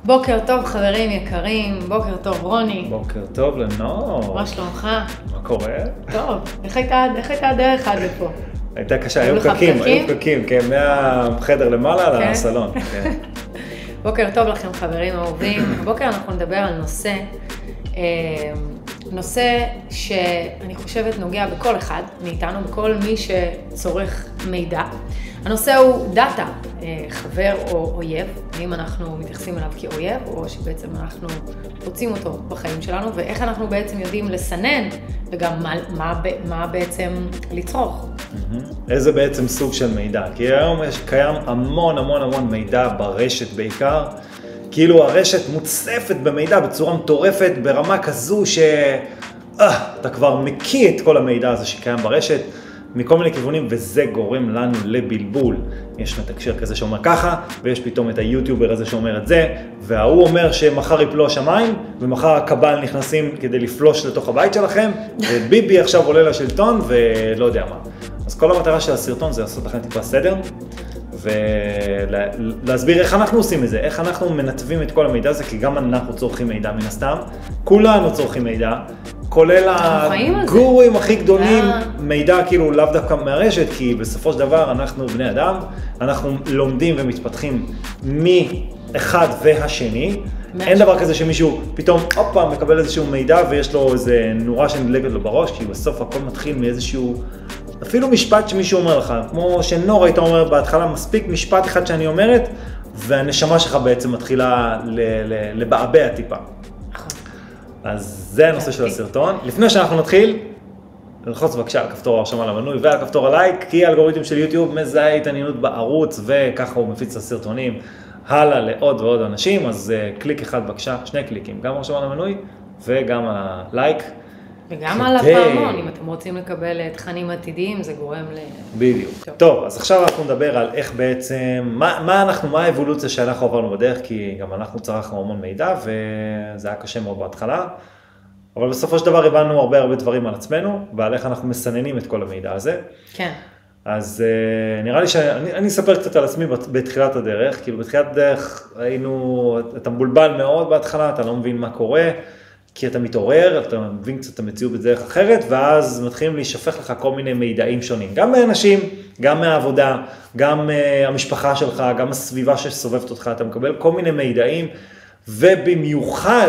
בוקר טוב חברים יקרים, בוקר טוב רוני. בוקר טוב לנור. מה שלומך? מה קורה? טוב, איך הייתה הדרך עד לפה? הייתה קשה, היו פקקים, כן, מהחדר למעלה לסלון. בוקר טוב לכם חברים אהובים. הבוקר אנחנו נדבר על נושא שאני חושבת נוגע בכל אחד מאיתנו, בכל מי שצורך מידע. הנושא הוא דאטה, חבר או אויב, האם אנחנו מתייחסים אליו כאויב או שבעצם אנחנו רוצים אותו בחיים שלנו, ואיך אנחנו בעצם יודעים לסנן וגם מה בעצם לצרוך. איזה בעצם סוג של מידע? כי היום קיים המון מידע ברשת בעיקר, כאילו הרשת מוצפת במידע בצורה מטורפת ברמה כזו שאתה כבר מקיא את כל המידע הזה שקיים ברשת מכל מיני כיוונים, וזה גורם לנו לבלבול. יש מתקשר כזה שאומר ככה, ויש פתאום את היוטיובר הזה שאומר את זה, והוא אומר שמחר יפלו השמיים, ומחר הקבל נכנסים כדי לפלוש לתוך הבית שלכם, וביבי עכשיו עולה לשלטון ולא יודע מה. אז כל המטרה של הסרטון זה לעשות לכם טיפה סדר, ולהסביר איך אנחנו עושים את זה, איך אנחנו מנתבים את כל המידע הזה, כי גם אנחנו צורכים מידע מן הסתם, כולנו צורכים מידע, כולל הגורים הכי גדולים, מידע כאילו לאו דווקא מהרשת, כי בסופו של דבר אנחנו בני אדם, אנחנו לומדים ומתפתחים מאחד והשני, אין דבר כזה שמישהו פתאום מקבל איזשהו מידע ויש לו איזה נורה שנדלקת לו בראש, כי בסוף הכל מתחיל מאיזשהו, אפילו משפט שמישהו אומר לך, כמו שנור היית אומר בהתחלה, מספיק משפט אחד שאני אומרת, והנשמה שלך בעצם מתחילה לבעבע טיפה. אז זה הנושא של הסרטון. לפני שאנחנו נתחיל, ללחוץ בבקשה על כפתור ההרשמה למנוי ועל כפתור הלייק, כי האלגוריתם של יוטיוב מזהה התעניינות בערוץ, וככה הוא מפיץ את הסרטונים הלאה לעוד ועוד אנשים, אז קליק אחד בבקשה, שני קליקים, גם הרשמה למנוי וגם הלייק. וגם על הפעמון, אם אתם רוצים לקבל תכנים עתידיים, זה גורם בדיוק. טוב, אז עכשיו אנחנו נדבר על איך בעצם, מה האבולוציה שאנחנו עברנו בדרך, כי גם אנחנו צרכנו המון מידע, וזה היה קשה מאוד בהתחלה, אבל בסופו של דבר הבנו הרבה דברים על עצמנו, ועל איך אנחנו מסננים את כל המידע הזה. כן. אז נראה לי שאני אספר קצת על עצמי בתחילת הדרך, כאילו בתחילת הדרך אתה מבולבל מאוד בהתחלה, אתה לא מבין מה קורה, כי אתה מתעורר, אתה מבין קצת את המציאות בדרך אחרת, ואז מתחילים להישפך לך כל מיני מידעים שונים, גם מאנשים, גם מהעבודה, גם המשפחה שלך, גם הסביבה שסובבת אותך, אתה מקבל כל מיני מידעים, ובמיוחד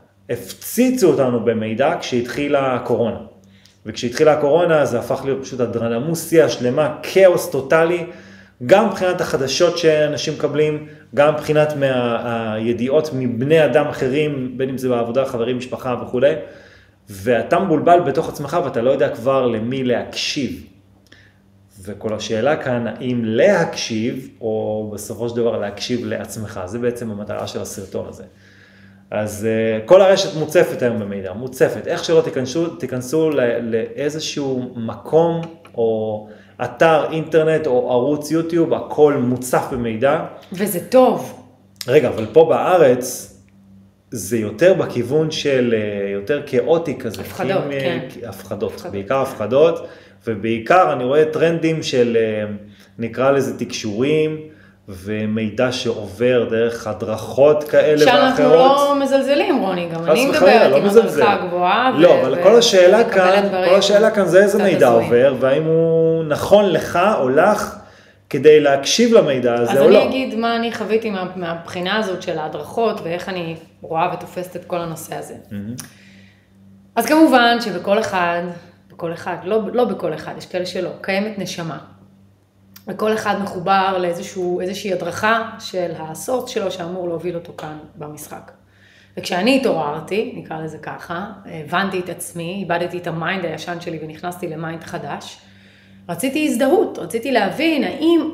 הפציצו אותנו במידע כשהתחילה הקורונה. וכשהתחילה הקורונה זה הפך להיות פשוט אדרנמוסיה שלמה, כאוס טוטלי, גם מבחינת החדשות שאנשים מקבלים, גם מבחינת הידיעות מבני אדם אחרים, בין אם זה בעבודה, חברים, משפחה וכו'. ואתה מבולבל בתוך עצמך ואתה לא יודע כבר למי להקשיב. וכל השאלה כאן, האם להקשיב או בסופו של דבר להקשיב לעצמך, זה בעצם המטרה של הסרטון הזה. אז כל הרשת מוצפת היום במידע, מוצפת. איך שלא תיכנסו לאיזשהו מקום או אתר אינטרנט או ערוץ יוטיוב, הכל מוצף במידע. וזה טוב. רגע, אבל פה בארץ זה יותר בכיוון של יותר כאוטי כזה. הפחדות, כן. הפחדות, בעיקר הפחדות, ובעיקר אני רואה טרנדים של נקרא לזה תקשורים, ומידע שעובר דרך הדרכות כאלה ואחרות. שאנחנו לא מזלזלים, רוני, גם אני מדברת עם הדרכה הגבוהה. לא, אבל כל השאלה כאן זה איזה מידע עובר, והאם הוא נכון לך או לך כדי להקשיב למידע הזה או לא. אז אני אגיד מה אני חוויתי מהבחינה הזאת של ההדרכות, ואיך אני רואה ותופסת את כל הנושא הזה. אז כמובן שבכל אחד, לא בכל אחד, יש כאלה שלא, קיימת נשמה. וכל אחד מחובר לאיזושהי הדרכה של הסורס שלו שאמור להוביל אותו כאן במשחק. וכשאני התעוררתי, נקרא לזה ככה, הבנתי את עצמי, איבדתי את המיינד הישן שלי ונכנסתי למיינד חדש, רציתי הזדהות, רציתי להבין האם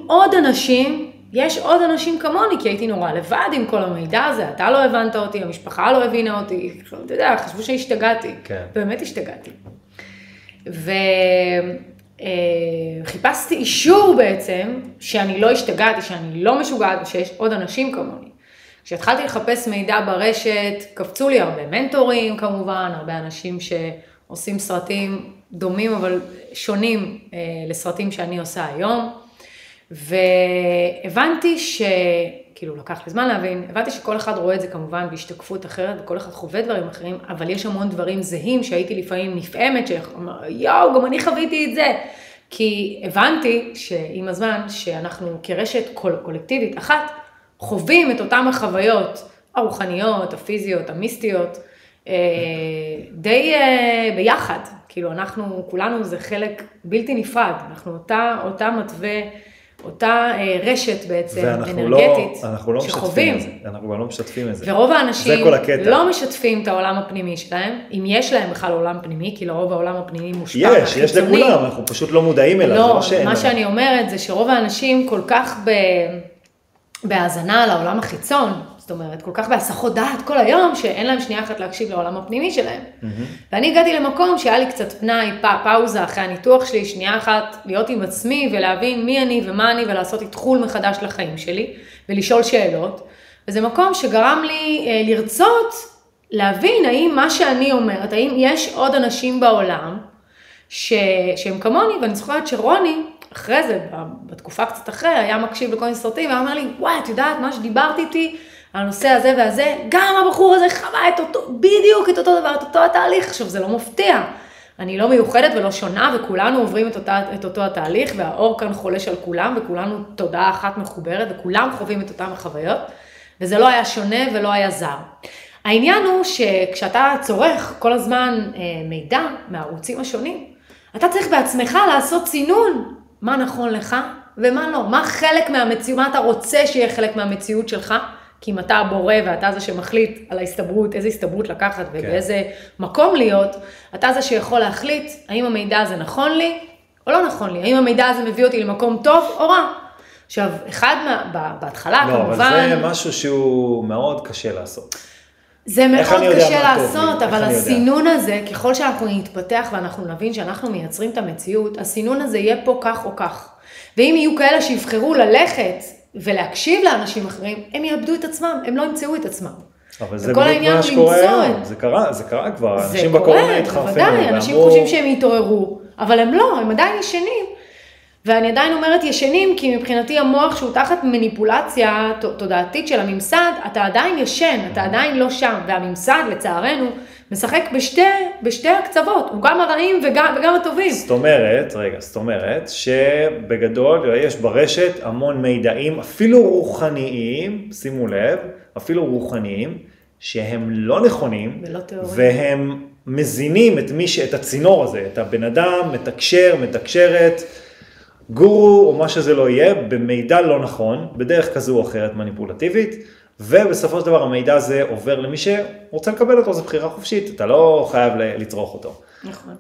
יש עוד אנשים כמוני, כי הייתי נורא לבד עם כל המידע הזה, אתה לא הבנת אותי, המשפחה לא הבינה אותי, אתה יודע, חשבו שהשתגעתי, באמת השתגעתי. חיפשתי אישור בעצם שאני לא השתגעתי, שאני לא משוגעת ושיש עוד אנשים כמוני. כשהתחלתי לחפש מידע ברשת, קפצו לי הרבה מנטורים כמובן, הרבה אנשים שעושים סרטים דומים אבל שונים לסרטים שאני עושה היום. והבנתי כאילו לקח לי זמן להבין, הבנתי שכל אחד רואה את זה כמובן בהשתקפות אחרת, וכל אחד חווה דברים אחרים, אבל יש המון דברים זהים שהייתי לפעמים נפעמת, יואו, גם אני חוויתי את זה. כי הבנתי שעם הזמן שאנחנו כרשת קולקטיבית אחת, חווים את אותם החוויות הרוחניות, הפיזיות, המיסטיות, די ביחד. כאילו אנחנו, כולנו זה חלק בלתי נפרד, אנחנו אותה מתווה, אותה רשת בעצם אנרגטית שחווים. אנחנו גם לא משתפים את זה. ורוב האנשים לא משתפים את העולם הפנימי שלהם, אם יש להם בכלל עולם פנימי, כי לרוב העולם הפנימי מושפע מהחיצוני. יש לכולם, אנחנו פשוט לא מודעים אליו. לא, מה שאני אומרת זה שרוב האנשים כל כך בהאזנה לעולם החיצון, זאת אומרת, כל כך בהסחות דעת כל היום, שאין להם שנייה אחת להקשיב לעולם הפנימי שלהם. ואני הגעתי למקום שהיה לי קצת פנאי, פאוזה אחרי הניתוח שלי, שנייה אחת להיות עם עצמי ולהבין מי אני ומה אני, ולעשות התחול מחדש לחיים שלי, ולשאול שאלות. וזה מקום שגרם לי לרצות, להבין האם מה שאני אומרת, האם יש עוד אנשים בעולם, שהם כמוני, ואני זוכרת שרוני, אחרי זה, בתקופה קצת אחרי, היה מקשיב לכל מיני סרטים, ואמר לי, וואי, את יודעת מה שדיברתי איתי, על הנושא הזה והזה, גם הבחור הזה חווה את אותו, בדיוק את אותו דבר, את אותו התהליך. עכשיו, זה לא מפתיע. אני לא מיוחדת ולא שונה, וכולנו עוברים את אותו התהליך, והאור כאן חולש על כולם, וכולנו תודעה אחת מחוברת, וכולם חווים את אותם החוויות, וזה לא היה שונה ולא היה זר. העניין הוא שכשאתה צורך כל הזמן מידע מהערוצים השונים, אתה צריך בעצמך לעשות צינון, מה נכון לך ומה לא, מה חלק מהמציאות, מה אתה רוצה שיהיה חלק מהמציאות שלך, כי אם אתה הבורא ואתה זה שמחליט על ההסתברות, איזה הסתברות לקחת ובאיזה מקום להיות, אתה זה שיכול להחליט האם המידע הזה נכון לי או לא נכון לי, האם המידע הזה מביא אותי למקום טוב או רע. עכשיו, בהתחלה כמובן... לא, אבל זה משהו שהוא מאוד קשה לעשות. זה מאוד קשה לעשות, אבל הסינון הזה, ככל שאנחנו נתפתח ואנחנו נבין שאנחנו מייצרים את המציאות, הסינון הזה יהיה פה כך או כך. ואם יהיו כאלה שיבחרו ללכת ולהקשיב לאנשים אחרים, הם יאבדו את עצמם, הם לא ימצאו את עצמם. אבל זה בדיוק מה שקורה היום, זה קרה כבר, אנשים בקורונה התחרפנו. זה קורה, אנשים חושבים שהם יתעוררו, אבל הם לא, הם עדיין ישנים. ואני עדיין אומרת ישנים, כי מבחינתי המוח שהוא תחת מניפולציה תודעתית של הממסד, אתה עדיין ישן, אתה עדיין לא שם, והממסד לצערנו משחק בשתי הקצוות, הוא גם הרעים וגם הטובים. זאת אומרת שבגדול יש ברשת המון מידעים, אפילו רוחניים, שימו לב, אפילו רוחניים, שהם לא נכונים, והם מזינים את הצינור הזה, את הבן אדם, מתקשרת, גורו או מה שזה לא יהיה, במידע לא נכון, בדרך כזו או אחרת מניפולטיבית, ובסופו של דבר המידע הזה עובר למי שרוצה לקבל אותו, זו בחירה חופשית, אתה לא חייב לצרוך אותו. נכון.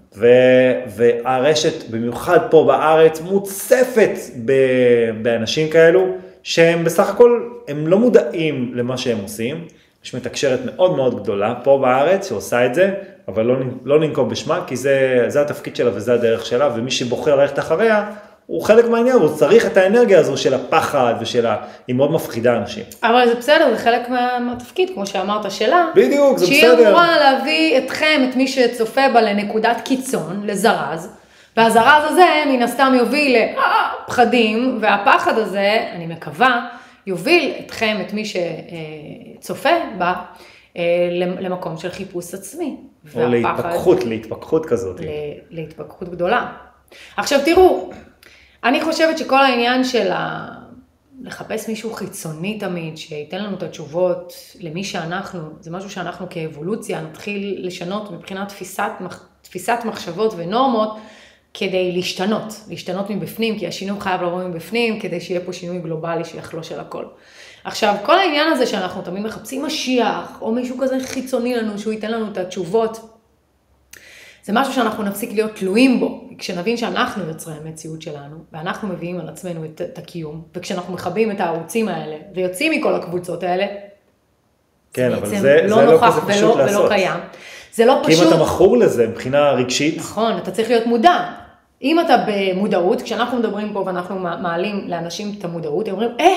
והרשת, במיוחד פה בארץ, מוצפת באנשים כאלו, שהם בסך הכל, הם לא מודעים למה שהם עושים, יש מתקשרת מאוד מאוד גדולה פה בארץ שעושה את זה, אבל לא ננקוב בשמה, כי זה התפקיד שלה וזה הדרך שלה, ומי שבוחר ללכת אחריה, הוא חלק מהעניין, הוא צריך את האנרגיה הזו של הפחד היא מאוד מפחידה אנשים. אבל זה בסדר, זה חלק מהתפקיד, כמו שאמרת, שלה. בדיוק, זה בסדר. שהיא אמורה להביא אתכם, את מי שצופה בה לנקודת קיצון, לזרז, והזרז הזה מן הסתם יוביל לפחדים, והפחד הזה, אני מקווה, יוביל אתכם, את מי שצופה בה, למקום של חיפוש עצמי. או להתפכחות כזאת. להתפכחות גדולה. עכשיו תראו, אני חושבת שכל העניין של לחפש מישהו חיצוני תמיד, שייתן לנו את התשובות למי שאנחנו, זה משהו שאנחנו כאבולוציה נתחיל לשנות מבחינת תפיסת מחשבות ונורמות, כדי להשתנות מבפנים, כי השינוי חייב לבוא מבפנים, כדי שיהיה פה שינוי גלובלי שיחלוש על הכל. עכשיו, כל העניין הזה שאנחנו תמיד מחפשים משיח, או מישהו כזה חיצוני לנו, שהוא ייתן לנו את התשובות, זה משהו שאנחנו נפסיק להיות תלויים בו, כשנבין שאנחנו יוצרים המציאות שלנו, ואנחנו מביאים על עצמנו את הקיום, וכשאנחנו מכבים את הערוצים האלה, ויוצאים מכל הקבוצות האלה, כן, אבל זה לא כזה פשוט לעשות. ולא קיים. זה לא פשוט. כי אם אתה מכור לזה, מבחינה רגשית. נכון, אתה צריך להיות מודע. אם אתה במודעות, כשאנחנו מדברים פה ואנחנו מעלים לאנשים את המודעות, הם אומרים,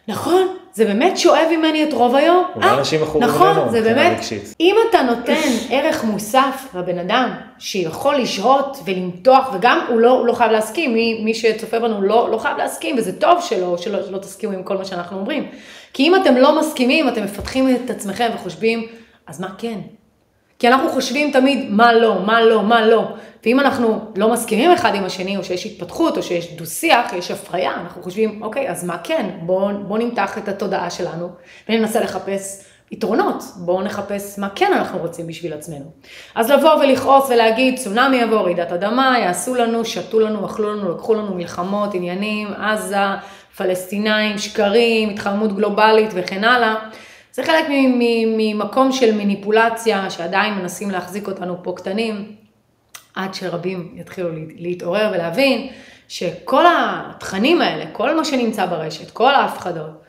נכון, זה באמת שואב ממני את רוב היום. אנשים מכורים נכון, ממנו, זה באמת, רגשית. אם אתה נותן ערך מוסף לבן אדם, שיכול לשהות ולמתוח, וגם הוא לא חייב להסכים, מי שצופה בנו לא חייב להסכים, וזה טוב שלא תסכימו עם כל מה שאנחנו אומרים. כי אם אתם לא מסכימים, אתם מפתחים את עצמכם וחושבים, אז מה כן? כי אנחנו חושבים תמיד מה לא, מה לא, מה לא. ואם אנחנו לא מסכימים אחד עם השני, או שיש התפתחות, או שיש דו-שיח, יש הפריה, אנחנו חושבים, אוקיי, אז מה כן? בואו נמתח את התודעה שלנו, וננסה לחפש יתרונות. בואו נחפש מה כן אנחנו רוצים בשביל עצמנו. אז לבוא ולכעוס ולהגיד, צונאמי יבוא, רעידת אדמה, יעשו לנו, שתו לנו, אכלו לנו, לקחו לנו מלחמות, עניינים, עזה, פלסטינאים, שקרים, התחממות גלובלית וכן הלאה. זה חלק ממקום של מניפולציה, שעדיין מנסים להחזיק אותנו פה קטנים, עד שרבים יתחילו להתעורר ולהבין שכל התכנים האלה, כל מה שנמצא ברשת, כל ההפחדות,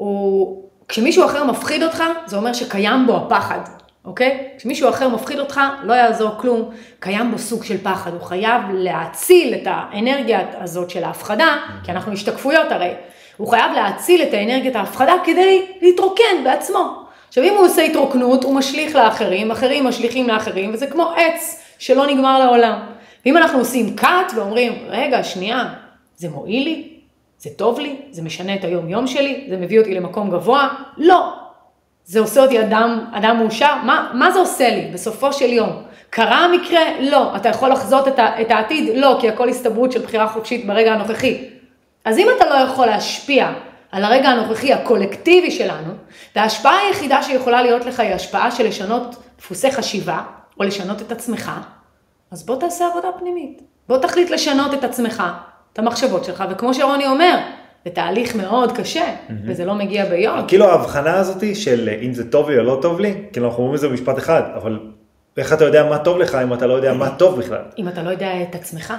כשמישהו אחר מפחיד אותך, זה אומר שקיים בו הפחד, אוקיי? כשמישהו אחר מפחיד אותך, לא יעזור כלום, קיים בו סוג של פחד, הוא חייב להציל את האנרגיה הזאת של ההפחדה, כי אנחנו השתקפויות הרי, הוא חייב להציל את האנרגיית ההפחדה כדי להתרוקן בעצמו. עכשיו, אם הוא עושה התרוקנות, הוא משליך לאחרים, אחרים משליכים לאחרים, וזה כמו עץ שלא נגמר לעולם. ואם אנחנו עושים קאט ואומרים, רגע, שנייה, זה מועיל לי? זה טוב לי? זה משנה את היום-יום שלי? זה מביא אותי למקום גבוה? לא. זה עושה אותי אדם מאושר? מה זה עושה לי בסופו של יום? קרה המקרה? לא. אתה יכול לחזות את העתיד? לא, כי הכל הסתברות של בחירה חופשית ברגע הנוכחי. אז אם אתה לא יכול להשפיע על הרגע הנוכחי הקולקטיבי שלנו, וההשפעה היחידה שיכולה להיות לך היא השפעה של לשנות דפוסי חשיבה, או לשנות את עצמך, אז בוא תעשה עבודה פנימית. בוא תחליט לשנות את עצמך, את המחשבות שלך, וכמו שרוני אומר, זה תהליך מאוד קשה, וזה לא מגיע ביום. כאילו ההבחנה הזאת של אם זה טוב לי או לא טוב לי, כאילו אנחנו אומרים את זה במשפט אחד, אבל איך אתה יודע מה טוב לך אם אתה לא יודע מה טוב בכלל? אם אתה לא יודע את עצמך.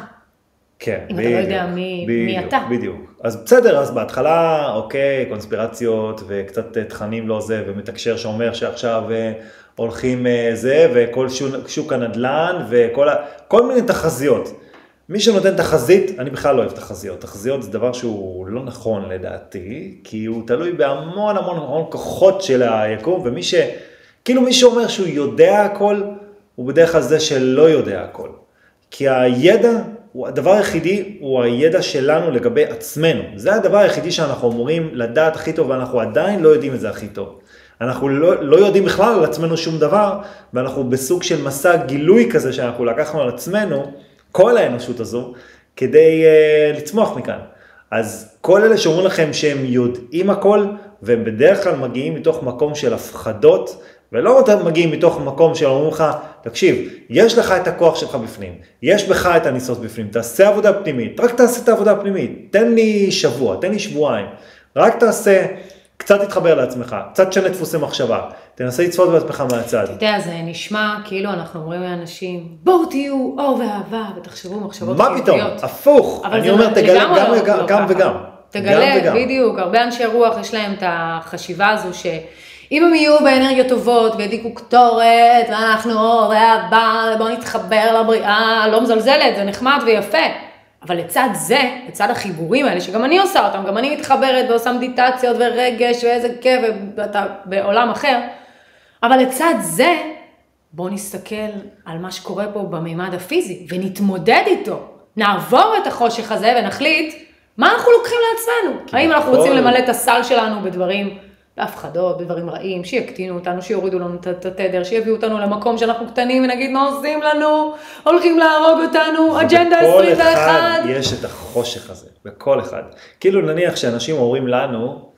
כן, אם אתה לא יודע מי אתה. בדיוק. אז בסדר, אז בהתחלה, אוקיי, קונספירציות וקצת תכנים לא זה, ומתקשר שאומר שעכשיו הולכים זה, וכל שוק הנדלן, וכל מיני תחזיות. מי שנותן תחזית, אני בכלל לא אוהב תחזיות. תחזיות זה דבר שהוא לא נכון לדעתי, כי הוא תלוי בהמון המון כוחות של היקום, כאילו מי שאומר שהוא יודע הכל, הוא בדרך כלל זה שלא יודע הכל. כי הידע, הדבר היחידי הוא הידע שלנו לגבי עצמנו. זה הדבר היחידי שאנחנו אמורים לדעת הכי טוב, ואנחנו עדיין לא יודעים את זה הכי טוב. אנחנו לא יודעים בכלל על עצמנו שום דבר, ואנחנו בסוג של מסע גילוי כזה שאנחנו לקחנו על עצמנו, כל האנושות הזו, כדי לצמוח מכאן. אז כל אלה שאומרים לכם שהם יודעים הכל, והם בדרך כלל מגיעים מתוך מקום של הפחדות, ולא מגיעים מתוך מקום שאומרים לך, תקשיב, יש לך את הכוח שלך בפנים, יש בך את הניסות בפנים, תעשה עבודה פנימית, רק תעשה את העבודה הפנימית, תן לי שבוע, תן לי שבועיים, רק תעשה, קצת תתחבר לעצמך, קצת שנה דפוסי מחשבה, תנסה לצפות בעצמך מהצד. אתה יודע, זה נשמע כאילו אנחנו אומרים לאנשים, בואו תהיו אור ואהבה ותחשבו מחשבות מה פתאום? הפוך, אני אומר, תגלה גם וגם. תגלה, בדיוק, הרבה אנשי רוח יש להם את החשיבה הזו אם הם יהיו באנרגיות טובות וידיקו קטורת, ואנחנו אור ואהבה, בואו נתחבר לבריאה, לא מזלזלת, זה נחמד ויפה. אבל לצד זה, לצד החיבורים האלה, שגם אני עושה אותם, גם אני מתחברת ועושה מדיטציות ורגש ואיזה כיף, ואתה בעולם אחר. אבל לצד זה, בואו נסתכל על מה שקורה פה במימד הפיזי, ונתמודד איתו. נעבור את החושך הזה ונחליט מה אנחנו לוקחים לעצמנו. האם אנחנו רוצים למלא את הסל שלנו בדברים בהפחדות, בדברים רעים, שיקטינו אותנו, שיורידו לנו את התדר, שיביאו אותנו למקום שאנחנו קטנים ונגיד מה עושים לנו, הולכים להרוג אותנו, אג'נדה 21. בכל אחד יש את החושך הזה, בכל אחד. כאילו נניח שאנשים אומרים לנו,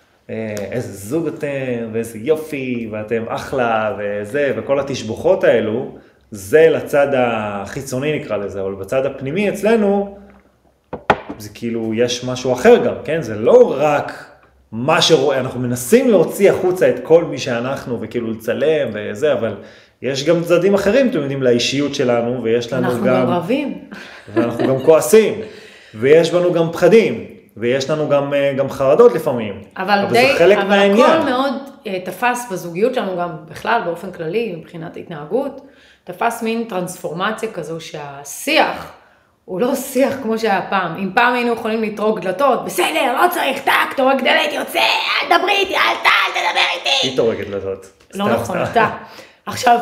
איזה זוג אתם, ואיזה יופי, ואתם אחלה, וזה, וכל התשבוכות האלו, זה לצד החיצוני נקרא לזה, אבל בצד הפנימי אצלנו, זה כאילו יש משהו אחר גם, כן? זה לא רק מה שרואה, אנחנו מנסים להוציא החוצה את כל מי שאנחנו, וכאילו לצלם וזה, אבל יש גם צדדים אחרים, אתם יודעים, לאישיות שלנו, ויש לנו אנחנו גם רבים. ואנחנו גם כועסים, ויש בנו גם פחדים, ויש לנו גם חרדות לפעמים. אבל זה חלק מהעניין. הכל מאוד תפס בזוגיות שלנו, גם בכלל, באופן כללי, מבחינת התנהגות, תפס מין טרנספורמציה כזו שהשיח הוא לא שיח כמו שהיה פעם. אם פעם היינו יכולים לטרוק דלתות, בסדר, לא צריך, טק, טורק דלת, יוצא, אל דברי איתי, אל תדבר איתי. היא טורקת דלתות. לא נכון, אתה. עכשיו,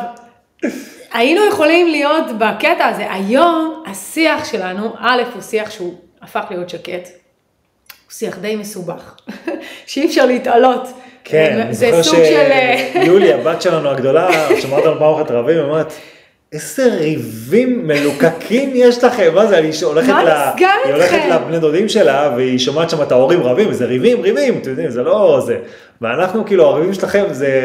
היינו יכולים להיות בקטע הזה. היום, השיח שלנו, א', הוא שיח שהוא הפך להיות שקט. הוא שיח די מסובך, שאי אפשר להתעלות. כן, אני זוכר שיולי, הבת שלנו הגדולה, שמעת על פעם רבים, היא אומרת, איזה ריבים מלוקקים יש לכם, מה זה, היא הולכת לבני דודים שלה, והיא שומעת שם את ההורים רבים, זה ריבים, אתם יודעים, זה לא זה, ואנחנו כאילו, הריבים שלכם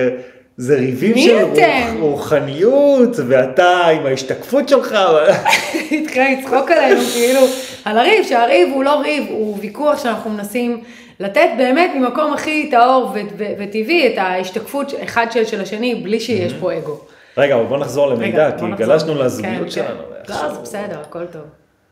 זה ריבים של רוחניות, ואתה עם ההשתקפות שלך, התחילה לצחוק עלינו, כאילו, על הריב, שהריב הוא לא ריב, הוא ויכוח שאנחנו מנסים לתת באמת ממקום הכי טהור וטבעי, את ההשתקפות אחד של השני, בלי שיש פה אגו. רגע, אבל בוא נחזור למידע, כי גלשנו לזוגיות שלנו. לא, זה בסדר, הכל טוב.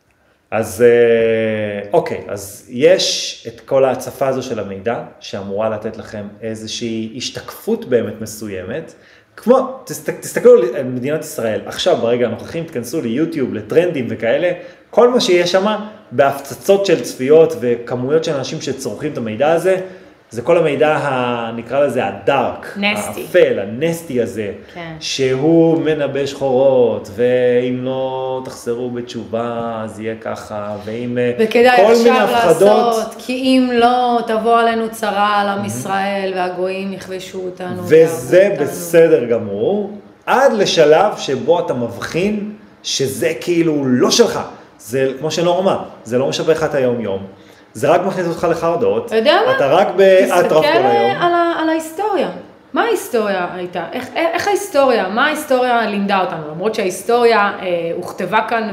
אז אוקיי, אז יש את כל ההצפה הזו של המידע, שאמורה לתת לכם איזושהי השתקפות באמת מסוימת, כמו, תסתכלו על מדינת ישראל, עכשיו ברגע הנוכחים תכנסו ליוטיוב, לטרנדים וכאלה, כל מה שיש שם בהפצצות של צפיות וכמויות של אנשים שצורכים את המידע הזה, זה כל המידע, נקרא לזה הדארק, האפל, הנסטי הזה, כן. שהוא מנבא שחורות, ואם לא תחזרו בתשובה, אז יהיה ככה, ואם כל מיני הפחדות. לעשות, כי אם לא, תבוא עלינו צרה על עם ישראל, והגויים יכבשו אותנו. וזה בסדר גמור, עד לשלב שבו אתה מבחין שזה כאילו לא שלך. זה כמו שנורמה, זה לא משווה לך את היום-יום. זה רק מכניס אותך לחרדות, אתה רק באטרף כל היום. תסתכל על ההיסטוריה. מה ההיסטוריה הייתה? איך ההיסטוריה? מה ההיסטוריה לימדה אותנו? למרות שההיסטוריה הוכתבה כאן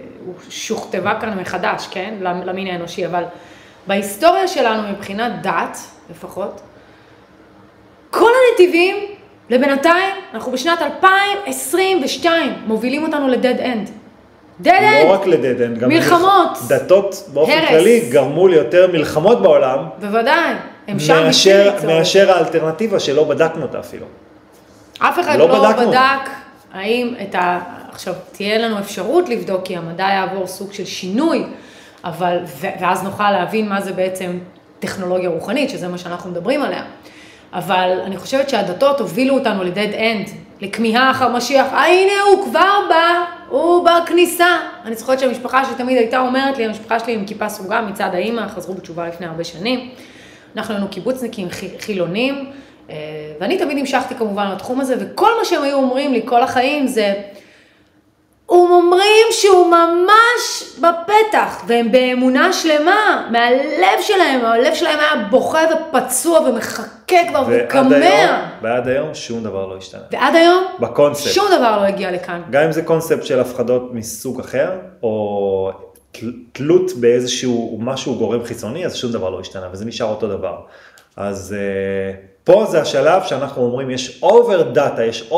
ושוכתבה כאן מחדש, כן? למין האנושי, אבל בהיסטוריה שלנו מבחינת דת, לפחות, כל הנתיבים, לבינתיים, אנחנו בשנת 2022, מובילים אותנו לדד אנד. לא רק לדד-אנד, גם מלחמות, דתות באופן כללי גרמו ליותר מלחמות בעולם. בוודאי, הם שם מאשר האלטרנטיבה שלא בדקנו אותה אפילו. אף אחד לא בדק, האם עכשיו תהיה לנו אפשרות לבדוק, כי המדע יעבור סוג של שינוי, ואז נוכל להבין מה זה בעצם טכנולוגיה רוחנית, שזה מה שאנחנו מדברים עליה. אבל אני חושבת שהדתות הובילו אותנו לדד אנד, לכמיהה אחר משיח, הנה הוא כבר בא, הוא בכניסה. אני זוכרת שהמשפחה שתמיד הייתה אומרת לי, המשפחה שלי עם כיפה סרוגה מצד האמא, חזרו בתשובה לפני הרבה שנים. אנחנו היינו קיבוצניקים חילונים, ואני תמיד המשכתי כמובן לתחום הזה, וכל מה שהם היו אומרים לי כל החיים זה, הם אומרים שהוא ממש בפתח, והם באמונה שלמה, מהלב שלהם, הלב שלהם היה בוכה ופצוע ומחכה כבר וקמע. ועד היום שום דבר לא השתנה. ועד היום? בקונספט. שום דבר לא הגיע לכאן. גם אם זה קונספט של הפחדות מסוג אחר, או תלות באיזשהו משהו גורם חיצוני, אז שום דבר לא השתנה, וזה נשאר אותו דבר. אז פה זה השלב שאנחנו אומרים, יש אובר דאטה, יש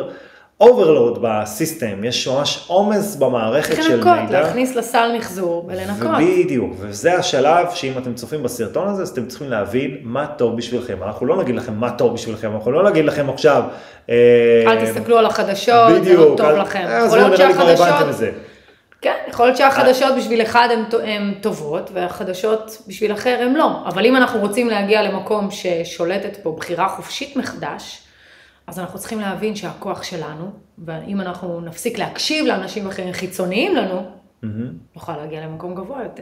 אוברלוד בסיסטם, יש ממש עומס במערכת של מידע. להכניס לסל מחזור ולנקות. בדיוק, וזה השלב שאם אתם צופים בסרטון הזה, אז אתם צריכים להבין מה טוב בשבילכם. אנחנו לא נגיד לכם מה טוב בשבילכם, אנחנו לא נגיד לכם עכשיו... אל תסתכלו על החדשות, זה לא טוב לכם. אז לא נראה לי כבר הבנתם את זה. כן, יכול להיות שהחדשות בשביל אחד הן טובות, והחדשות בשביל אחר הן לא. אבל אם אנחנו רוצים להגיע למקום ששולטת פה בחירה חופשית מחדש, אז אנחנו צריכים להבין שהכוח שלנו, ואם אנחנו נפסיק להקשיב לאנשים אחרים חיצוניים לנו, נוכל להגיע למקום גבוה יותר.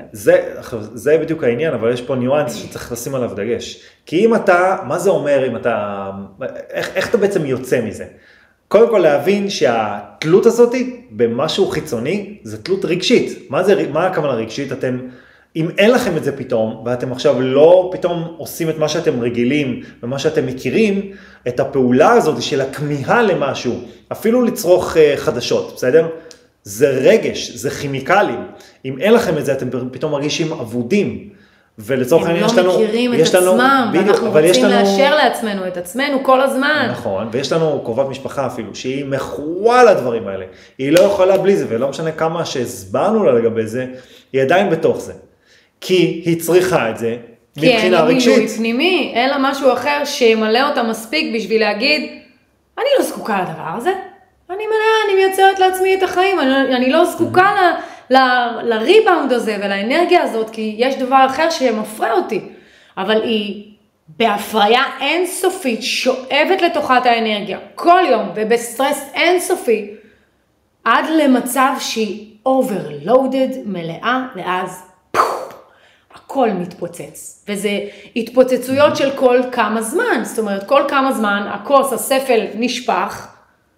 זה בדיוק העניין, אבל יש פה ניואנס שצריך לשים עליו דגש. כי אם אתה, מה זה אומר אם אתה, איך אתה בעצם יוצא מזה? קודם כל להבין שהתלות הזאת במשהו חיצוני, זה תלות רגשית. מה הכוונה רגשית? אם אין לכם את זה פתאום, ואתם עכשיו לא פתאום עושים את מה שאתם רגילים, ומה שאתם מכירים, את הפעולה הזאת של הכמיהה למשהו, אפילו לצרוך חדשות, בסדר? זה רגש, זה כימיקלים. אם אין לכם את זה, אתם פתאום מרגישים עבודים. ולצורך העניין יש לנו... הם לא מכירים את עצמם, ואנחנו רוצים לאשר לעצמנו את עצמנו כל הזמן. נכון, ויש לנו קרובת משפחה אפילו, שהיא מכורה לדברים האלה. היא לא יכולה בלי זה, ולא משנה כמה שהסברנו לה לגבי זה, היא עדיין בתוך זה. כי היא צריכה את זה מבחינה רגשית. כי אין לה מילוי פנימי, אין לה משהו אחר שימלא אותה מספיק בשביל להגיד, אני לא זקוקה לדבר הזה, אני מלאה, אני מייצרת לעצמי את החיים, אני לא זקוקה לריבאונד הזה ולאנרגיה הזאת, כי יש דבר אחר שמפריע אותי, אבל היא בהפריה אינסופית, שואבת לתוכה את האנרגיה, כל יום, ובסטרס אינסופי, עד למצב שהיא overloaded, מלאה, ואז הכל מתפוצץ. וזה התפוצצויות של כל כמה זמן, זאת אומרת, כל כמה זמן הכוס, הספל נשפך,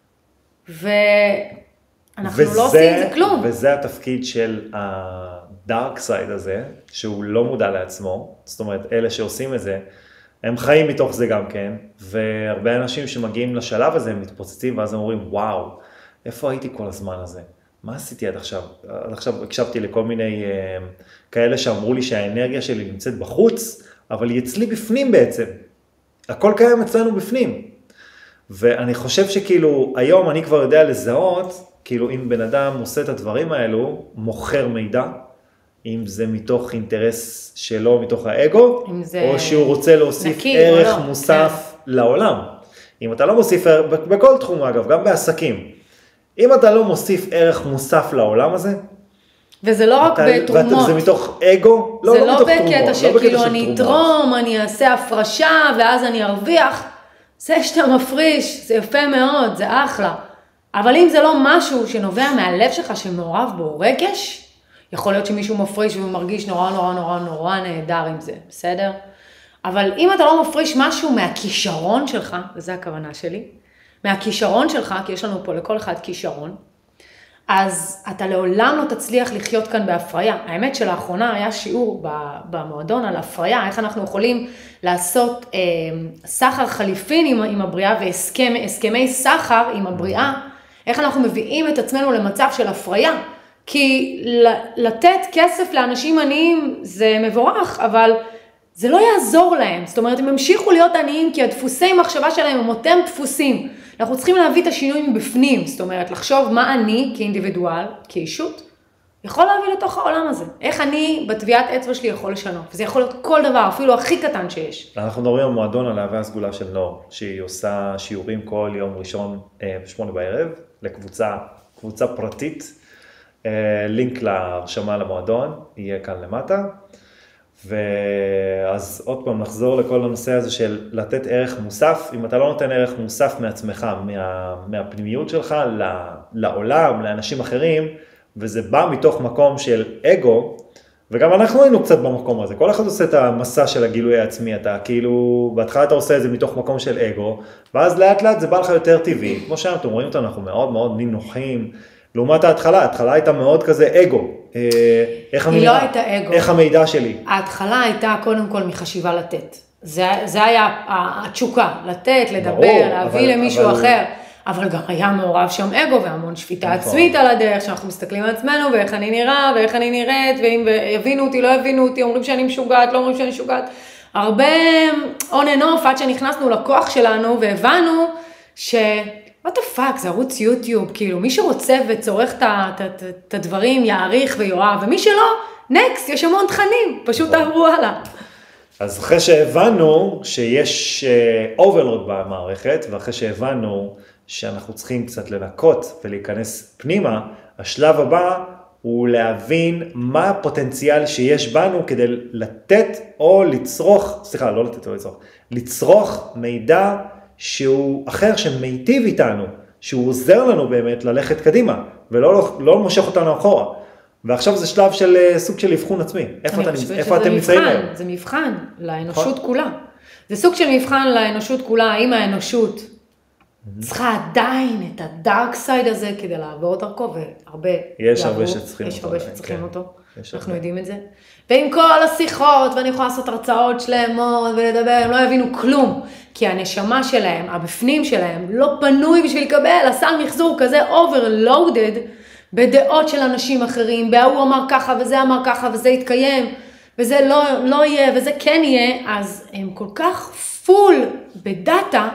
ואנחנו לא עושים את זה כלום. וזה התפקיד של הדארק סייד הזה, שהוא לא מודע לעצמו, זאת אומרת, אלה שעושים את זה, הם חיים מתוך זה גם כן, והרבה אנשים שמגיעים לשלב הזה, הם מתפוצצים, ואז הם אומרים, וואו, איפה הייתי כל הזמן הזה? מה עשיתי עד עכשיו? עד עכשיו הקשבתי לכל מיני כאלה שאמרו לי שהאנרגיה שלי נמצאת בחוץ, אבל היא אצלי בפנים בעצם. הכל קיים אצלנו בפנים. ואני חושב שכאילו, היום אני כבר יודע לזהות, כאילו אם בן אדם עושה את הדברים האלו, מוכר מידע, אם זה מתוך אינטרס שלו, מתוך האגו, או שהוא רוצה להוסיף ערך מוסף לעולם. אם אתה לא מוסיף, בכל תחום אגב, גם בעסקים, אם אתה לא מוסיף ערך מוסף לעולם הזה, וזה לא רק בתרומות. זה מתוך אגו, זה לא בקטע של כאילו אני אתרום, אני אעשה הפרשה, ואז אני ארוויח. זה שאתה מפריש, זה יפה מאוד, זה אחלה. אבל אם זה לא משהו שנובע מהלב שלך, שמעורב בו רגש, יכול להיות שמישהו מפריש ומרגיש נורא נורא נורא נורא נהדר עם זה, בסדר? אבל אם אתה לא מפריש משהו מהכישרון שלך, וזו הכוונה שלי, מהכישרון שלך, כי יש לנו פה לכל אחד כישרון, אז אתה לעולם לא תצליח לחיות כאן בהפריה. האמת שלאחרונה היה שיעור במועדון על הפריה, איך אנחנו יכולים לעשות סחר חליפין עם הבריאה והסכמי סחר עם הבריאה, איך אנחנו מביאים את עצמנו למצב של הפריה. כי לתת כסף לאנשים עניים זה מבורך, אבל זה לא יעזור להם. זאת אומרת, הם המשיכו להיות עניים כי הדפוסי מחשבה שלהם הם אותם דפוסים. אנחנו צריכים להביא את השינוי מבפנים, זאת אומרת, לחשוב מה אני כאינדיבידואל, כאישות, יכול להביא לתוך העולם הזה. איך אני בטביעת אצבע שלי יכול לשנות. וזה יכול להיות כל דבר, אפילו הכי קטן שיש. אנחנו מדברים על מועדון על אהבה הסגולה של נור, שהיא עושה שיעורים כל יום ראשון ב8 בערב, לקבוצה פרטית. לינק להרשמה למועדון, יהיה כאן למטה. ואז עוד פעם נחזור לכל הנושא הזה של לתת ערך מוסף. אם אתה לא נותן ערך מוסף מעצמך, מהפנימיות שלך לעולם, לאנשים אחרים, וזה בא מתוך מקום של אגו, וגם אנחנו היינו קצת במקום הזה. כל אחד עושה את המסע של הגילוי העצמי, אתה כאילו, בהתחלה אתה עושה את זה מתוך מקום של אגו, ואז לאט לאט זה בא לך יותר טבעי. כמו שאתם רואים אותנו, אנחנו מאוד מאוד נינוחים, לעומת ההתחלה הייתה מאוד כזה אגו. היא לא הייתה אגו. איך המידע שלי? ההתחלה הייתה קודם כל מחשיבה לתת. זה היה התשוקה, לתת, לדבר, להביא למישהו אחר. אבל גם היה מעורב שם אגו והמון שפיטה עצמית על הדרך, שאנחנו מסתכלים על עצמנו ואיך אני נראה ואיך אני נראית, ואם יבינו אותי, לא יבינו אותי, אומרים שאני משוגעת, לא אומרים שאני משוגעת. הרבה on and off עד שנכנסנו לכוח שלנו והבנו what the fuck, זה ערוץ יוטיוב, כאילו מי שרוצה וצורך את הדברים יעריך ויואב, ומי שלא, נקסט, יש המון תכנים, פשוט תעברו הלאה. אז אחרי שהבנו שיש אוברלוד במערכת, ואחרי שהבנו שאנחנו צריכים קצת לנקות ולהיכנס פנימה, השלב הבא הוא להבין מה הפוטנציאל שיש בנו כדי לתת או לצרוך, סליחה, לא לתת או לצרוך, לצרוך מידע שהוא אחר שמיטיב איתנו, שהוא עוזר לנו באמת ללכת קדימה, ולא מושך אותנו אחורה. ועכשיו זה שלב של סוג של אבחון עצמי. איפה אתם נמצאים היום? זה מבחן לאנושות כולה. זה סוג של מבחן לאנושות כולה, האם האנושות צריכה עדיין את הדארק סייד הזה כדי לעבור דרכו, והרבה יש הרבה שצריכים אותו. יש הרבה שצריכים אותו, אנחנו יודעים את זה. ועם כל השיחות, ואני יכולה לעשות הרצאות שלמות ולדבר, הם לא יבינו כלום, כי הנשמה שלהם, הבפנים שלהם, לא פנוי בשביל לקבל, הסל מחזור כזה overloaded, בדעות של אנשים אחרים, בהוא אמר ככה וזה אמר ככה וזה יתקיים, וזה לא יהיה וזה כן יהיה, אז הם כל כך פול בדאטה,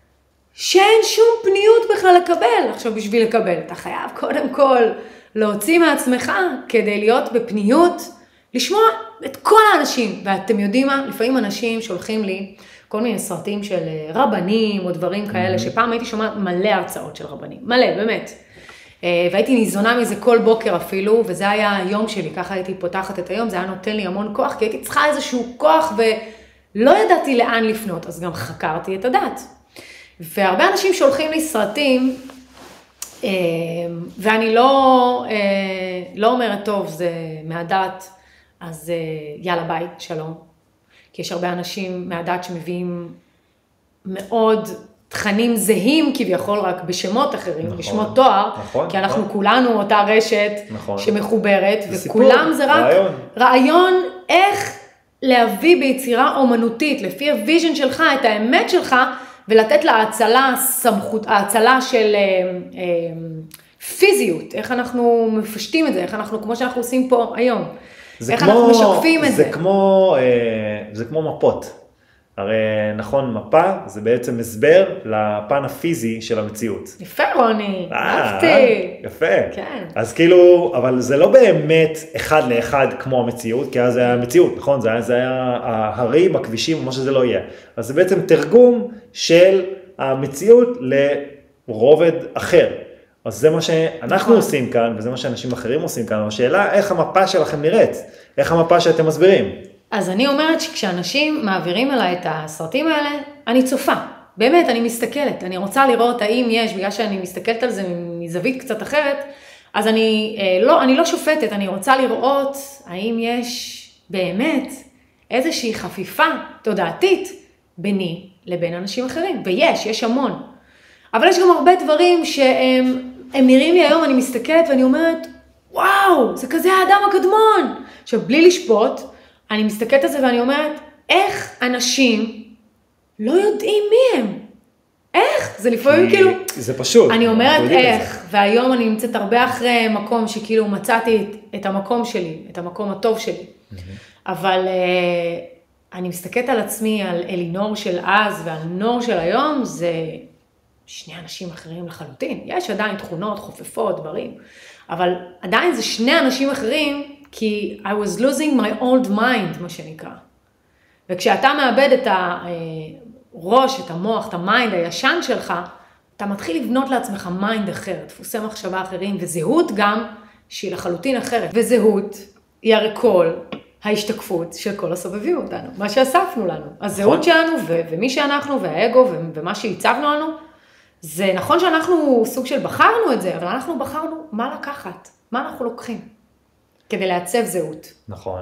שאין שום פניות בכלל לקבל. עכשיו בשביל לקבל, אתה חייב קודם כל להוציא מעצמך כדי להיות בפניות, לשמוע את כל האנשים, ואתם יודעים מה? לפעמים אנשים שולחים לי כל מיני סרטים של רבנים או דברים כאלה, שפעם הייתי שומעת מלא הרצאות של רבנים, מלא, באמת. והייתי ניזונה מזה כל בוקר אפילו, וזה היה היום שלי, ככה הייתי פותחת את היום, זה היה נותן לי המון כוח, כי הייתי צריכה איזשהו כוח ולא ידעתי לאן לפנות, אז גם חקרתי את הדת. והרבה אנשים שולחים לי סרטים, ואני לא אומרת, טוב, זה מהדת, אז יאללה ביי, שלום. כי יש הרבה אנשים מהדת שמביאים מאוד תכנים זהים כביכול רק בשמות אחרים, נכון, בשמות תואר, נכון, כי אנחנו נכון. כולנו אותה רשת נכון. שמחוברת, וכולם זה רק רעיון איך להביא ביצירה אומנותית, לפי הוויז'ן שלך, את האמת שלך, ולתת לה האצלה של פיזיות, איך אנחנו מפשטים את זה, איך אנחנו, כמו שאנחנו עושים פה היום, איך אנחנו משקפים את זה. זה כמו מפות. הרי נכון, מפה זה בעצם הסבר לפן הפיזי של המציאות. יפה רוני, אהבתי. יפה. כן. אז כאילו, אבל זה לא באמת אחד לאחד כמו המציאות, כי אז זה היה המציאות, נכון? זה היה ההרים, הכבישים, מה שזה לא יהיה. אז זה בעצם תרגום של המציאות לרובד אחר. אז זה מה שאנחנו עושים כאן, וזה מה שאנשים אחרים עושים כאן. השאלה, איך המפה שלכם נראית? איך המפה שאתם מסבירים? אז אני אומרת שכשאנשים מעבירים אליי את הסרטים האלה, אני צופה. באמת, אני מסתכלת. אני רוצה לראות האם יש, בגלל שאני מסתכלת על זה מזווית קצת אחרת, אז אני לא שופטת, אני רוצה לראות האם יש באמת איזושהי חפיפה תודעתית ביני לבין אנשים אחרים. ויש המון. אבל יש גם הרבה דברים שהם נראים לי היום, אני מסתכלת ואני אומרת, וואו, זה כזה האדם הקדמון. עכשיו, בלי לשפוט, אני מסתכלת על זה ואני אומרת, איך אנשים לא יודעים מי הם? איך? זה לפעמים כאילו... זה פשוט. אני אומרת איך, והיום אני נמצאת הרבה אחרי מקום שכאילו מצאתי את המקום שלי, את המקום הטוב שלי. אבל אני מסתכלת על עצמי, על אלינור של אז ועל נור של היום, זה שני אנשים אחרים לחלוטין. יש עדיין תכונות, חופפות, דברים, אבל עדיין זה שני אנשים אחרים, כי I was losing my old mind, מה שנקרא. וכשאתה מאבד את הראש, את המוח, את המיינד הישן שלך, אתה מתחיל לבנות לעצמך מיינד אחר, דפוסי מחשבה אחרים, וזהות גם שהיא לחלוטין אחרת. וזהות היא הרי כל ההשתקפות של כל הסובבים אותנו, מה שאספנו לנו. הזהות שלנו ומי שאנחנו והאגו ומה שהצבנו לנו, זה נכון שאנחנו סוג של בחרנו את זה, אבל אנחנו בחרנו מה לקחת, מה אנחנו לוקחים. כדי לעצב זהות. נכון,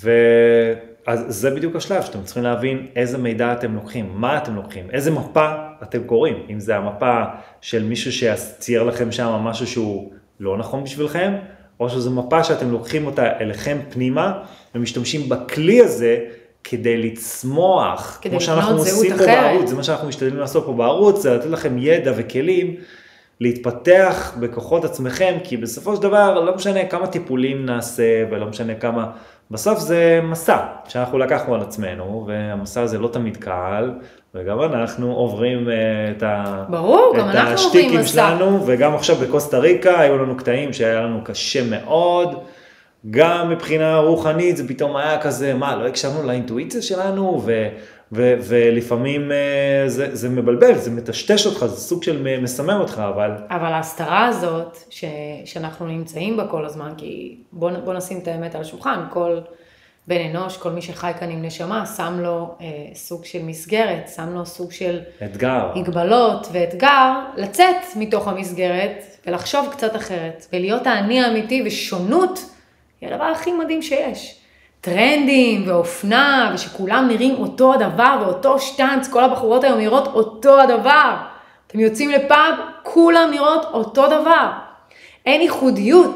אז זה בדיוק השלב, שאתם צריכים להבין איזה מידע אתם לוקחים, מה אתם לוקחים, איזה מפה אתם קוראים, אם זה המפה של מישהו שיצייר לכם שם משהו שהוא לא נכון בשבילכם, או שזו מפה שאתם לוקחים אותה אליכם פנימה, ומשתמשים בכלי הזה כדי לצמוח, כמו שאנחנו עושים פה בערוץ, זה מה שאנחנו משתדלים לעשות פה בערוץ, זה לתת לכם ידע וכלים, להתפתח בכוחות עצמכם, כי בסופו של דבר לא משנה כמה טיפולים נעשה, ולא משנה כמה, בסוף זה מסע שאנחנו לקחנו על עצמנו, והמסע הזה לא תמיד קל, וגם אנחנו עוברים את השטיקים שלנו, וגם עכשיו בקוסטה ריקה היו לנו קטעים שהיה לנו קשה מאוד, גם מבחינה רוחנית זה פתאום היה כזה, לא הקשבנו לאינטואיציה שלנו, ולפעמים זה מבלבל, זה מטשטש אותך, זה סוג של מסמם אותך, אבל ההסתרה הזאת שאנחנו נמצאים בה כל הזמן, כי בוא נשים את האמת על השולחן, כל בן אנוש, כל מי שחי כאן עם נשמה, שם לו סוג של מסגרת, שם לו סוג של אתגר, הגבלות ואתגר, לצאת מתוך המסגרת ולחשוב קצת אחרת, ולהיות האני האמיתי ושונות, היא הדבר הכי מדהים שיש. טרנדים ואופנה, ושכולם נראים אותו הדבר ואותו שטנץ, כל הבחורות היום נראות אותו הדבר. אתם יוצאים לפאב, כולם נראות אותו דבר. אין ייחודיות,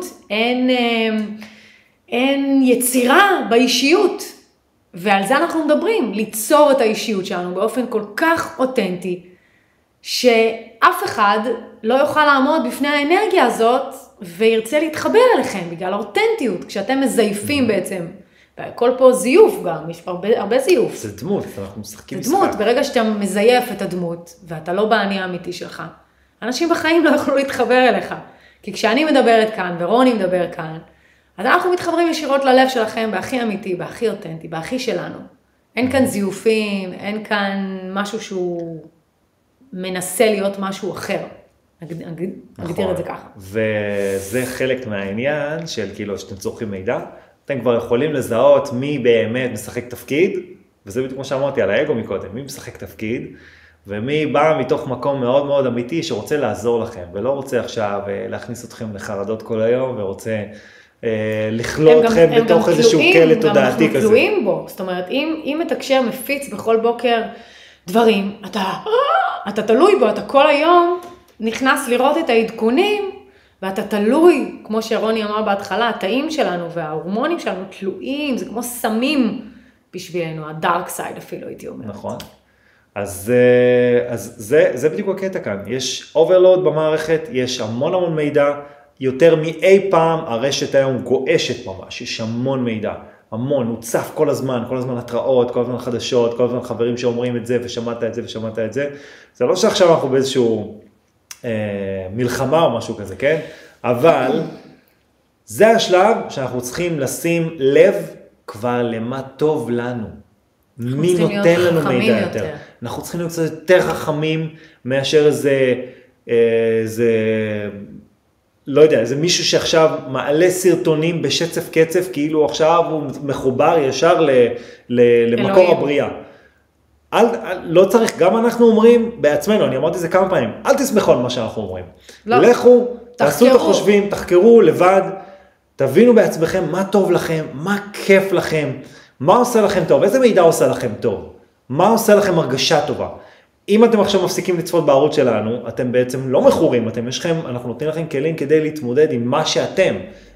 אין יצירה באישיות. ועל זה אנחנו מדברים, ליצור את האישיות שלנו באופן כל כך אותנטי, שאף אחד לא יוכל לעמוד בפני האנרגיה הזאת, וירצה להתחבר אליכם בגלל האותנטיות, כשאתם מזייפים בעצם. הכל פה זיוף גם, יש פה הרבה זיוף. זה דמות, אנחנו משחקים משחק. זה דמות, ברגע שאתה מזייף את הדמות, ואתה לא באני האמיתי שלך, אנשים בחיים לא יכולו להתחבר אליך. כי כשאני מדברת כאן, ורוני מדבר כאן, אז אנחנו מתחברים ישירות ללב שלכם, בהכי אמיתי, בהכי אותנטי, בהכי שלנו. אין כאן זיופים, אין כאן משהו שהוא מנסה להיות משהו אחר. נגדיר את זה ככה. וזה חלק מהעניין של כאילו שאתם צורכים מידע, אתם כבר יכולים לזהות מי באמת משחק תפקיד, וזה בדיוק כמו שאמרתי על האגו מקודם, מי משחק תפקיד, ומי בא מתוך מקום מאוד מאוד אמיתי שרוצה לעזור לכם, ולא רוצה עכשיו להכניס אתכם לחרדות כל היום, ורוצה לכלוא אתכם בתוך איזשהו כלא תודעתי כזה. אנחנו תלויים בו, זאת אומרת, אם מתקשר מפיץ בכל בוקר דברים, אתה תלוי בו, אתה כל היום נכנס לראות את העדכונים, ואתה תלוי, כמו שרוני אמר בהתחלה, התאים שלנו וההורמונים שלנו תלויים, זה כמו סמים בשבילנו, הדארק סייד אפילו הייתי אומרת. נכון. אז זה בדיוק הקטע כאן, יש אוברלוד במערכת, יש המון מידע, יותר מאי פעם הרשת היום גועשת ממש, יש המון מידע, המון, הוא צף כל הזמן התראות, כל הזמן חדשות, כל הזמן חברים שאומרים את זה ושמעת את זה ושמעת את זה, זה לא שעכשיו אנחנו באיזשהו מלחמה או משהו כזה, כן? אבל זה השלב שאנחנו צריכים לשים לב כבר למה טוב לנו. מי נותן לנו מידע יותר. אנחנו צריכים להיות קצת יותר חכמים מאשר איזה, לא יודע, איזה מישהו שעכשיו מעלה סרטונים בשצף קצף, כאילו עכשיו הוא מחובר ישר למקור הבריאה. לא צריך, גם אנחנו אומרים בעצמנו, אני אמרתי זה כמה פעמים, אל תסמכו על מה שאנחנו אומרים. לכו, תעשו את החושבים, תחקרו לבד, תבינו בעצמכם מה טוב לכם, מה כיף לכם, מה עושה לכם טוב, איזה מידע עושה לכם טוב, מה עושה לכם הרגשה טובה. אם אתם עכשיו מפסיקים לצפות בערוץ שלנו, אתם בעצם לא מכורים, אנחנו נותנים לכם כלים כדי להתמודד עם מה שאתם,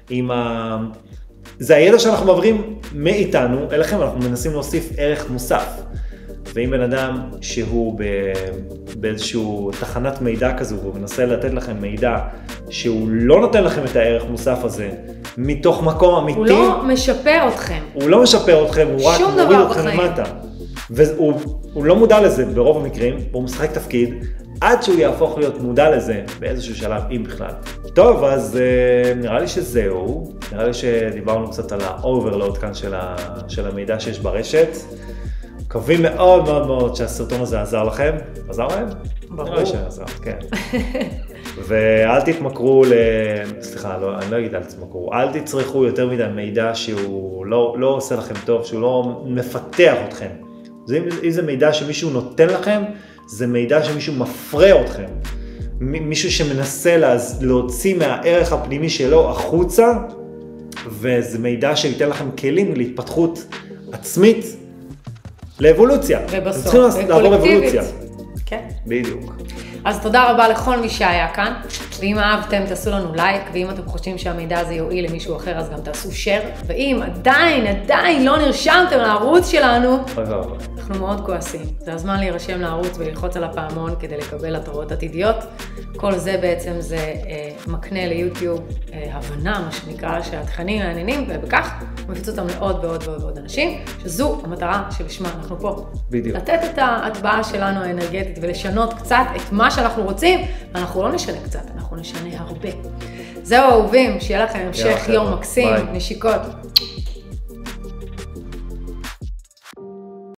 זה הידע שאנחנו מעבירים מאיתנו אליכם, אנחנו מנסים להוסיף ערך מוסף. ואם בן אדם שהוא באיזשהו תחנת מידע כזו, והוא מנסה לתת לכם מידע שהוא לא נותן לכם את הערך מוסף הזה, מתוך מקום אמיתי. הוא לא משפר אתכם. הוא לא משפר אתכם, הוא רק מוריד אתכם למטה. והוא לא מודע לזה ברוב המקרים, והוא משחק תפקיד, עד שהוא יהפוך להיות מודע לזה באיזשהו שלב, אם בכלל. טוב, אז נראה לי שזהו. נראה לי שדיברנו קצת על האוברלוד כאן של המידע שיש ברשת. מקווים מאוד מאוד מאוד שהסרטון הזה עזר לכם. עזר להם? ברור. נראה לי שעזר, כן. ואל תתמכרו סליחה, אני לא אגיד אל תתמכרו, אל תצרכו יותר מדי מידע שהוא לא עושה לכם טוב, שהוא לא מפתח אתכם. אם זה מידע שמישהו נותן לכם, זה מידע שמישהו מפרה אתכם. מישהו שמנסה להוציא מהערך הפנימי שלו החוצה, וזה מידע שייתן לכם כלים להתפתחות עצמית, לאבולוציה. ובסוף, לקולקטיבית. כן. בדיוק. אז תודה רבה לכל מי שהיה כאן, ואם אהבתם תעשו לנו לייק, ואם אתם חושבים שהמידע הזה יועיל למישהו אחר, אז גם תעשו share, ואם עדיין לא נרשמתם לערוץ שלנו, אנחנו מאוד כועסים. זה הזמן להירשם לערוץ וללחוץ על הפעמון כדי לקבל התראות עתידיות. כל זה בעצם זה מקנה ליוטיוב הבנה, מה שנקרא, שהתכנים מעניינים, ובכך מפיץ אותם לעוד ועוד ועוד אנשים, שזו המטרה שלשמה אנחנו פה. בדיוק. לתת את ההטבעה שלנו האנרגטית ולשנות קצת את מה שאנחנו רוצים, אנחנו לא נשנה קצת, אנחנו נשנה הרבה. זהו אהובים, שיהיה לכם המשך יום מקסים, נשיקות.